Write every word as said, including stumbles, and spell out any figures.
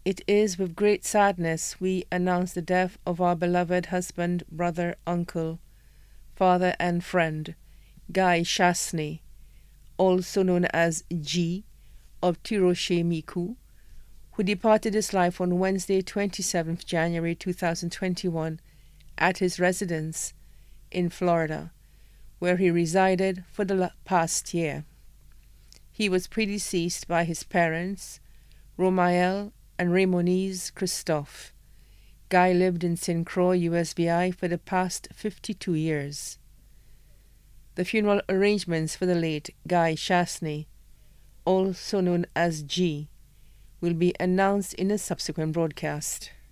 It is with great sadness we announce the death of our beloved husband, brother, uncle, father, and friend, Guy Chastanet, also known as G, of Tiroche Miku, who departed this life on Wednesday, twenty-seventh January two thousand twenty-one, at his residence in Florida, where he resided for the past year. He was predeceased by his parents, Romael and Raymonise Christophe. Guy lived in Saint Croix, U S V I, for the past fifty-two years. The funeral arrangements for the late Guy Chastanet, also known as G, will be announced in a subsequent broadcast.